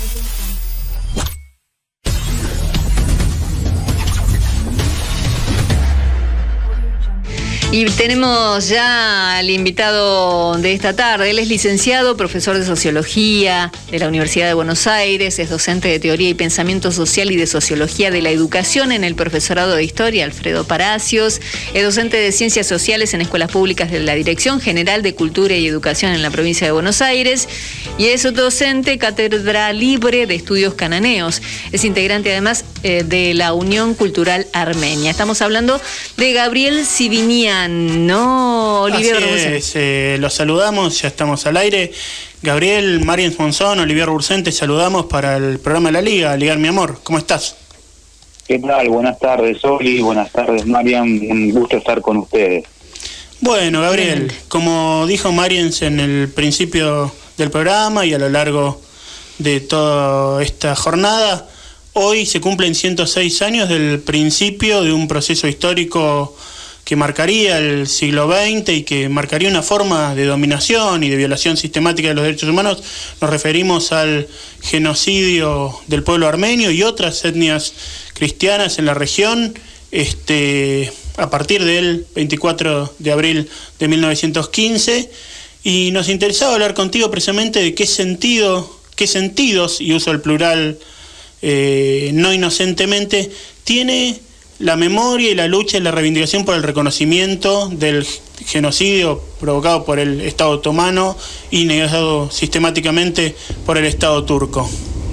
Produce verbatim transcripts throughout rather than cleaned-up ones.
Y tenemos ya al invitado de esta tarde. Él es licenciado, profesor de Sociología de la Universidad de Buenos Aires, es docente de Teoría y Pensamiento Social y de Sociología de la Educación en el Profesorado de Historia, Alfredo Palacios, es docente de Ciencias Sociales en Escuelas Públicas de la Dirección General de Cultura y Educación en la provincia de Buenos Aires y es docente cátedra libre de Estudios Cananeos. Es integrante además eh, de la Unión Cultural Armenia. Estamos hablando de Gabriel Sivinian. No, Olivier Así es, eh, los saludamos, ya estamos al aire. Gabriel, Marian Monzón, Olivier Bursen, te saludamos para el programa de la Liga, Ligar mi amor. ¿Cómo estás? ¿Qué tal? Buenas tardes, Oli. Buenas tardes, Marian. Un gusto estar con ustedes. Bueno, Gabriel, como dijo Marian en el principio del programa y a lo largo de toda esta jornada, hoy se cumplen ciento seis años del principio de un proceso histórico que marcaría el siglo veinte y que marcaría una forma de dominación y de violación sistemática de los derechos humanos. Nos referimos al genocidio del pueblo armenio y otras etnias cristianas en la región, este, a partir del veinticuatro de abril de mil novecientos quince, y nos interesaba hablar contigo precisamente de qué sentido, qué sentidos, y uso el plural eh, no inocentemente, tiene la memoria y la lucha y la reivindicación por el reconocimiento del genocidio provocado por el Estado otomano y negado sistemáticamente por el Estado turco.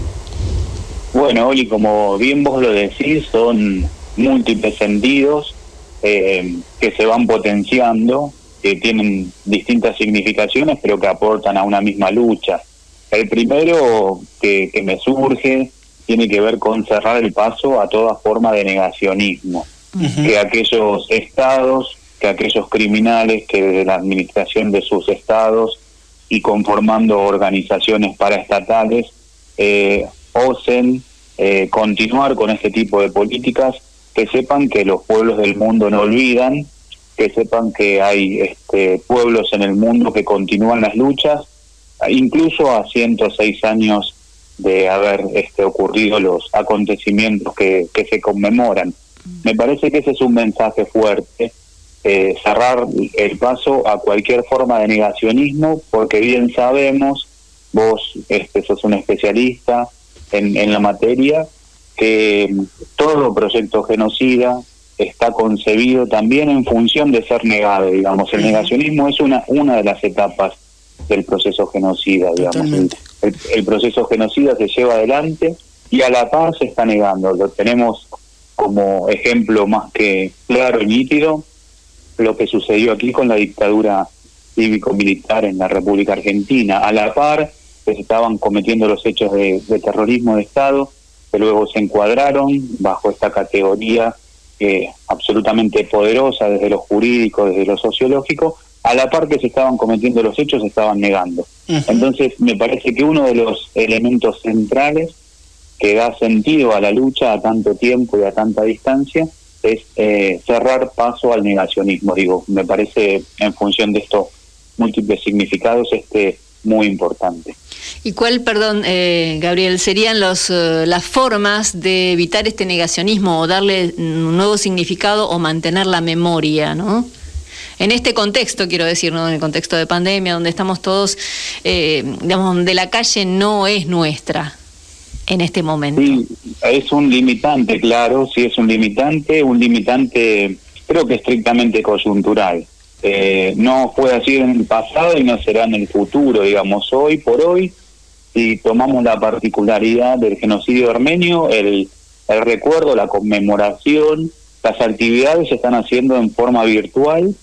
Bueno, Oli, como bien vos lo decís, son múltiples sentidos eh, que se van potenciando, que tienen distintas significaciones, pero que aportan a una misma lucha. El primero que, que me surge tiene que ver con cerrar el paso a toda forma de negacionismo, uh-huh. que aquellos estados, que aquellos criminales que desde la administración de sus estados y conformando organizaciones paraestatales eh, osen eh, continuar con este tipo de políticas, que sepan que los pueblos del mundo no olvidan, que sepan que hay este, pueblos en el mundo que continúan las luchas, incluso a ciento seis años de haber este, ocurrido los acontecimientos que, que se conmemoran. Me parece que ese es un mensaje fuerte, eh, cerrar el paso a cualquier forma de negacionismo, porque bien sabemos, vos este, sos un especialista en, en la materia, que todo proyecto genocida está concebido también en función de ser negado, digamos. El negacionismo es una, una de las etapas del proceso genocida, digamos. El, el, el proceso genocida se lleva adelante y a la par se está negando. Lo tenemos como ejemplo más que claro y nítido lo que sucedió aquí con la dictadura cívico-militar en la República Argentina. A la par se estaban cometiendo los hechos de, de terrorismo de Estado, que luego se encuadraron bajo esta categoría eh, absolutamente poderosa desde lo jurídico, desde lo sociológico. A la par que se estaban cometiendo los hechos, se estaban negando. Uh-huh. Entonces, me parece que uno de los elementos centrales que da sentido a la lucha a tanto tiempo y a tanta distancia es eh, cerrar paso al negacionismo. Digo, me parece, en función de estos múltiples significados, este muy importante. ¿Y cuál, perdón, eh, Gabriel, serían los, uh, las formas de evitar este negacionismo o darle un nuevo significado o mantener la memoria, ¿no? En este contexto, quiero decir, ¿no? En el contexto de pandemia, donde estamos todos, eh, digamos, donde la calle no es nuestra en este momento. Sí, es un limitante, claro, sí es un limitante, un limitante creo que estrictamente coyuntural. Eh, no fue así en el pasado y no será en el futuro, digamos. Hoy por hoy, si tomamos la particularidad del genocidio armenio, el, el recuerdo, la conmemoración, las actividades se están haciendo en forma virtual.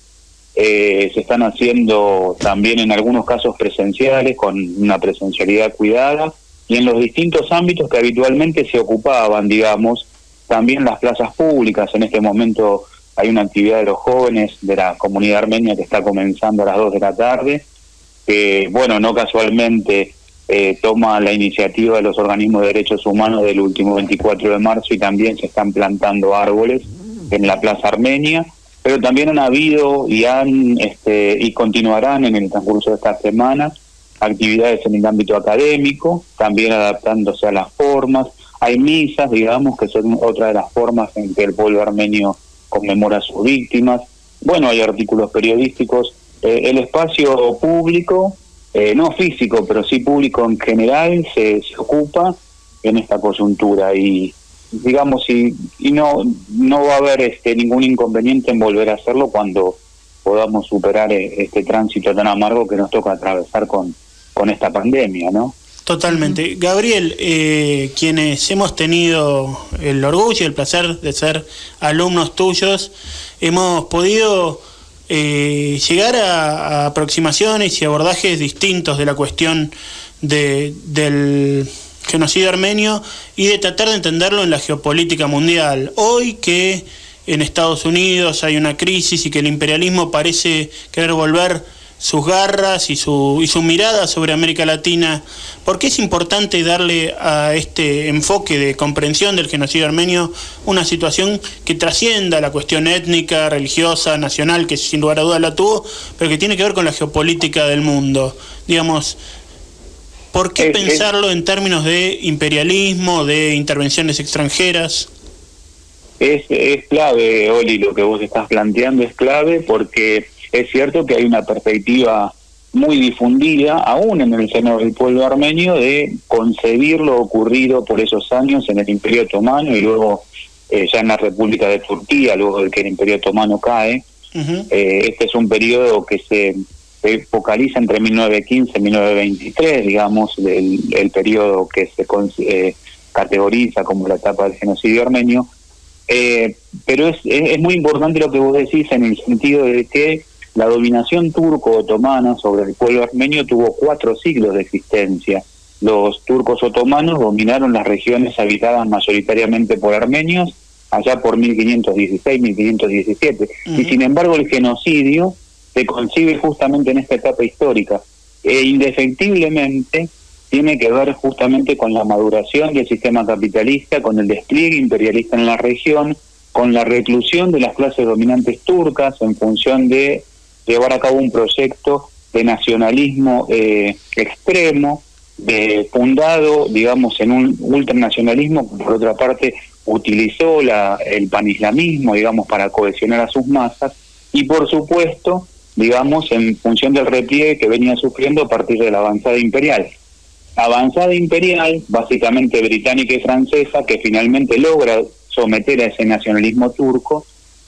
Eh, se están haciendo también en algunos casos presenciales, con una presencialidad cuidada, y en los distintos ámbitos que habitualmente se ocupaban, digamos, también las plazas públicas. En este momento hay una actividad de los jóvenes de la comunidad armenia que está comenzando a las dos de la tarde, que, bueno, no casualmente eh, toma la iniciativa de los organismos de derechos humanos del último veinticuatro de marzo, y también se están plantando árboles en la plaza armenia. Pero también han habido y han este, y continuarán en el transcurso de esta semana actividades en el ámbito académico, también adaptándose a las formas. Hay misas, digamos, que son otra de las formas en que el pueblo armenio conmemora a sus víctimas. Bueno, hay artículos periodísticos. Eh, el espacio público, eh, no físico, pero sí público en general, se, se ocupa en esta coyuntura y, digamos, y, y no no va a haber este ningún inconveniente en volver a hacerlo cuando podamos superar este tránsito tan amargo que nos toca atravesar con, con esta pandemia, ¿no? Totalmente. Gabriel, eh, quienes hemos tenido el orgullo y el placer de ser alumnos tuyos, hemos podido eh, llegar a, a aproximaciones y abordajes distintos de la cuestión de, del genocidio armenio y de tratar de entenderlo en la geopolítica mundial. Hoy que en Estados Unidos hay una crisis y que el imperialismo parece querer volver sus garras y su y su mirada sobre América Latina, ¿por qué es importante darle a este enfoque de comprensión del genocidio armenio una situación que trascienda la cuestión étnica, religiosa, nacional, que sin lugar a dudas la tuvo, pero que tiene que ver con la geopolítica del mundo? Digamos, ¿por qué es, pensarlo es, en términos de imperialismo, de intervenciones extranjeras? Es, es clave, Oli, lo que vos estás planteando es clave porque es cierto que hay una perspectiva muy difundida, aún en el seno del pueblo armenio, de concebir lo ocurrido por esos años en el Imperio Otomano y luego eh, ya en la República de Turquía, luego de que el Imperio Otomano cae. Uh-huh. Eh, este es un periodo que se, se focaliza entre mil novecientos quince y mil novecientos veintitrés, digamos, el, el periodo que se eh, categoriza como la etapa del genocidio armenio. Eh, pero es, es, es muy importante lo que vos decís en el sentido de que la dominación turco-otomana sobre el pueblo armenio tuvo cuatro siglos de existencia. Los turcos otomanos dominaron las regiones habitadas mayoritariamente por armenios allá por mil quinientos dieciséis, mil quinientos diecisiete. Uh-huh. Y sin embargo el genocidio se concibe justamente en esta etapa histórica e indefectiblemente tiene que ver justamente con la maduración del sistema capitalista, con el despliegue imperialista en la región, con la reclusión de las clases dominantes turcas en función de llevar a cabo un proyecto de nacionalismo eh, extremo, de, fundado, digamos, en un ultranacionalismo, que por otra parte utilizó la, el panislamismo, digamos, para cohesionar a sus masas, y por supuesto, digamos, en función del repliegue que venía sufriendo a partir de la avanzada imperial. Avanzada imperial, básicamente británica y francesa, que finalmente logra someter a ese nacionalismo turco,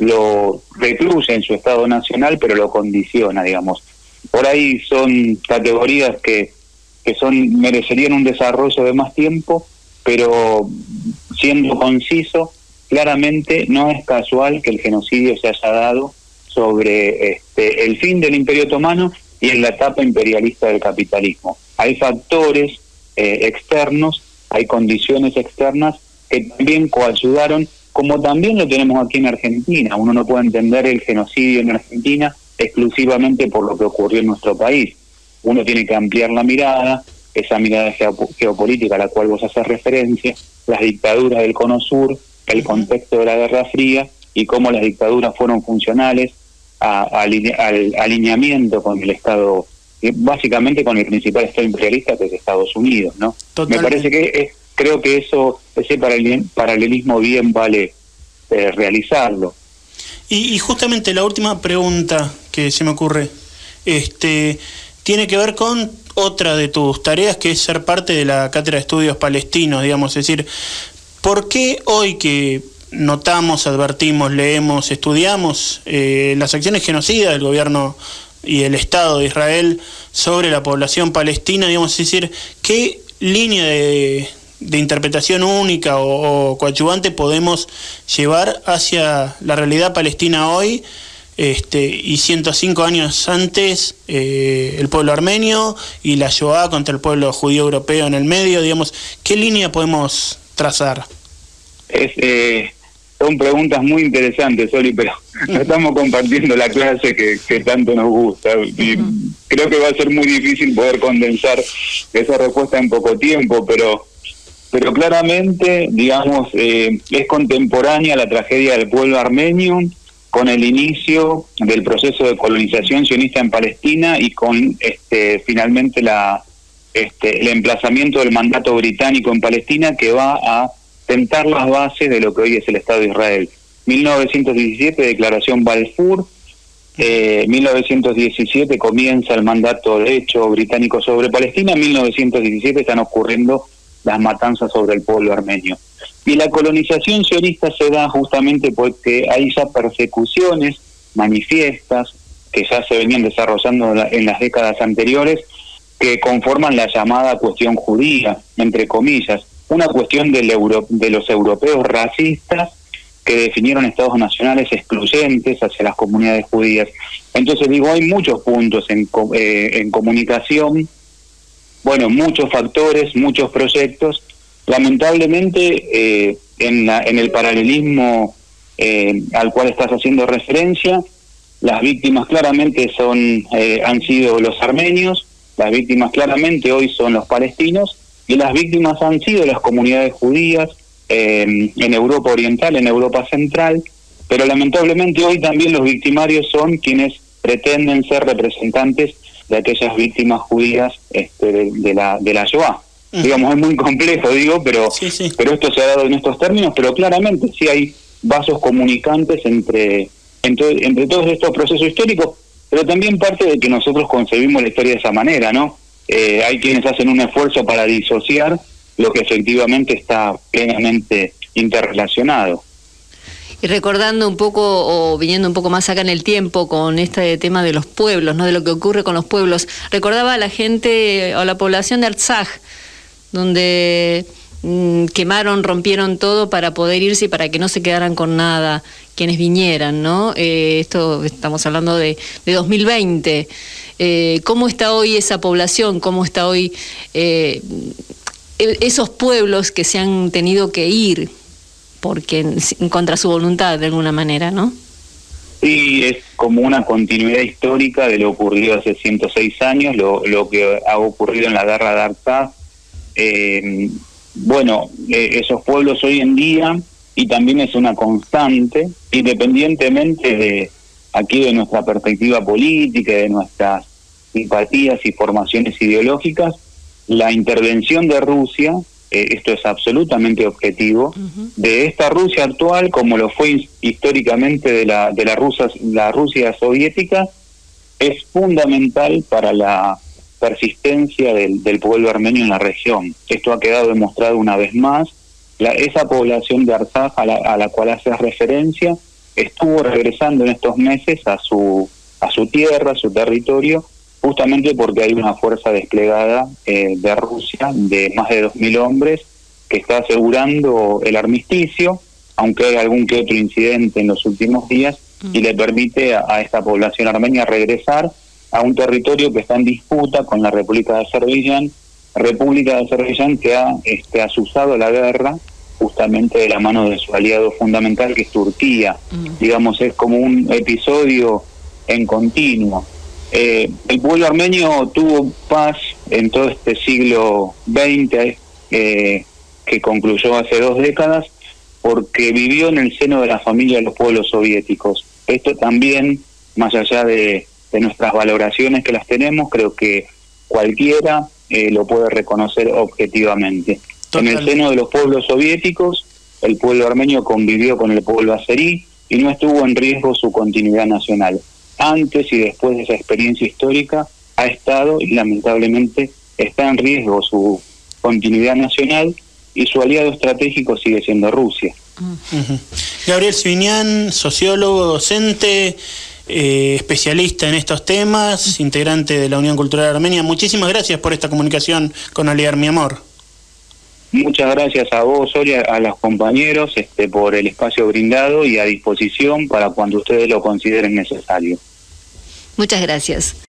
lo recluye en su Estado nacional, pero lo condiciona, digamos. Por ahí son categorías que, que son merecerían un desarrollo de más tiempo, pero siendo conciso, claramente no es casual que el genocidio se haya dado sobre este, el fin del Imperio Otomano y en la etapa imperialista del capitalismo. Hay factores eh, externos, hay condiciones externas que también coayudaron, como también lo tenemos aquí en Argentina. Uno no puede entender el genocidio en Argentina exclusivamente por lo que ocurrió en nuestro país. Uno tiene que ampliar la mirada, esa mirada geopolítica a la cual vos haces referencia, las dictaduras del Cono Sur, el contexto de la Guerra Fría y cómo las dictaduras fueron funcionales a, a, al alineamiento con el Estado, básicamente con el principal Estado imperialista que es Estados Unidos, ¿no? Totalmente. Me parece que es, creo que eso ese paralelismo bien vale eh, realizarlo. Y, y justamente la última pregunta que se me ocurre este tiene que ver con otra de tus tareas, que es ser parte de la Cátedra de Estudios Palestinos, digamos, es decir, ¿por qué hoy que notamos, advertimos, leemos, estudiamos eh, las acciones genocidas del gobierno y el Estado de Israel sobre la población palestina, digamos, es decir, qué línea de, de interpretación única o, o coadyuvante podemos llevar hacia la realidad palestina hoy, este, y ciento cinco años antes eh, el pueblo armenio y la Shoah contra el pueblo judío europeo en el medio, digamos, ¿qué línea podemos trazar? Es, eh, son preguntas muy interesantes, Oli, pero no estamos compartiendo la clase que, que tanto nos gusta y uh-huh. creo que va a ser muy difícil poder condensar esa respuesta en poco tiempo, pero pero claramente, digamos, eh, es contemporánea la tragedia del pueblo armenio con el inicio del proceso de colonización sionista en Palestina y con este, finalmente la, este, el emplazamiento del mandato británico en Palestina, que va a sentar las bases de lo que hoy es el Estado de Israel. mil novecientos diecisiete, Declaración Balfour. Eh, mil novecientos diecisiete comienza el mandato de hecho británico sobre Palestina. En mil novecientos diecisiete están ocurriendo las matanzas sobre el pueblo armenio. Y la colonización sionista se da justamente porque hay ya persecuciones manifiestas que ya se venían desarrollando en las décadas anteriores, que conforman la llamada cuestión judía, entre comillas, una cuestión del euro, de los europeos racistas que definieron estados nacionales excluyentes hacia las comunidades judías. Entonces digo, hay muchos puntos en, eh, en comunicación, bueno, muchos factores, muchos proyectos. Lamentablemente, eh, en, la, en el paralelismo eh, al cual estás haciendo referencia, las víctimas claramente son eh, han sido los armenios, las víctimas claramente hoy son los palestinos, y las víctimas han sido las comunidades judías eh, en Europa Oriental, en Europa Central, pero lamentablemente hoy también los victimarios son quienes pretenden ser representantes de aquellas víctimas judías este, de, de la de la Shoah. Uh-huh. Digamos, es muy complejo, digo, pero sí, sí. pero esto se ha dado en estos términos, pero claramente sí hay vasos comunicantes entre, entre, entre todos estos procesos históricos, pero también parte de que nosotros concebimos la historia de esa manera, ¿no? Eh, hay quienes hacen un esfuerzo para disociar lo que efectivamente está plenamente interrelacionado. Y recordando un poco, o viniendo un poco más acá en el tiempo, con este tema de los pueblos, ¿no? De lo que ocurre con los pueblos, recordaba a la gente, o a la población de Artsaj, donde mmm, quemaron, rompieron todo para poder irse y para que no se quedaran con nada quienes vinieran, ¿no? Eh, esto estamos hablando de, de dos mil veinte. Eh, ¿Cómo está hoy esa población? ¿Cómo está hoy eh, esos pueblos que se han tenido que ir porque en contra su voluntad de alguna manera, ¿no? Sí, es como una continuidad histórica de lo ocurrido hace ciento seis años, lo, lo que ha ocurrido en la guerra de Artsaj. Eh, bueno, eh, esos pueblos hoy en día, y también es una constante, independientemente de aquí de nuestra perspectiva política, de nuestras simpatías y formaciones ideológicas, la intervención de Rusia, eh, esto es absolutamente objetivo, uh-huh. de esta Rusia actual, como lo fue históricamente de la de la Rusia, la Rusia soviética, es fundamental para la persistencia del, del pueblo armenio en la región. Esto ha quedado demostrado una vez más. La, esa población de Artsaj a la, a la cual haces referencia estuvo regresando en estos meses a su a su tierra, a su territorio, justamente porque hay una fuerza desplegada eh, de Rusia de más de dos mil hombres que está asegurando el armisticio, aunque hay algún que otro incidente en los últimos días, mm. y le permite a, a esta población armenia regresar a un territorio que está en disputa con la República de Azerbaiyán, República de Azerbaiyán que ha este, asusado la guerra justamente de la mano de su aliado fundamental, que es Turquía. Mm. Digamos, es como un episodio en continuo. Eh, el pueblo armenio tuvo paz en todo este siglo veinte, eh, que concluyó hace dos décadas, porque vivió en el seno de la familia de los pueblos soviéticos. Esto también, más allá de, de nuestras valoraciones que las tenemos, creo que cualquiera eh, lo puede reconocer objetivamente. Total. En el seno de los pueblos soviéticos, el pueblo armenio convivió con el pueblo azerí y no estuvo en riesgo su continuidad nacional. Antes y después de esa experiencia histórica ha estado y lamentablemente está en riesgo su continuidad nacional, y su aliado estratégico sigue siendo Rusia. Uh-huh. Gabriel Sibinian, sociólogo, docente, eh, especialista en estos temas, integrante de la Unión Cultural Armenia. Muchísimas gracias por esta comunicación con Aliar Mi Amor. Muchas gracias a vos, Soria, a los compañeros este, por el espacio brindado y a disposición para cuando ustedes lo consideren necesario. Muchas gracias.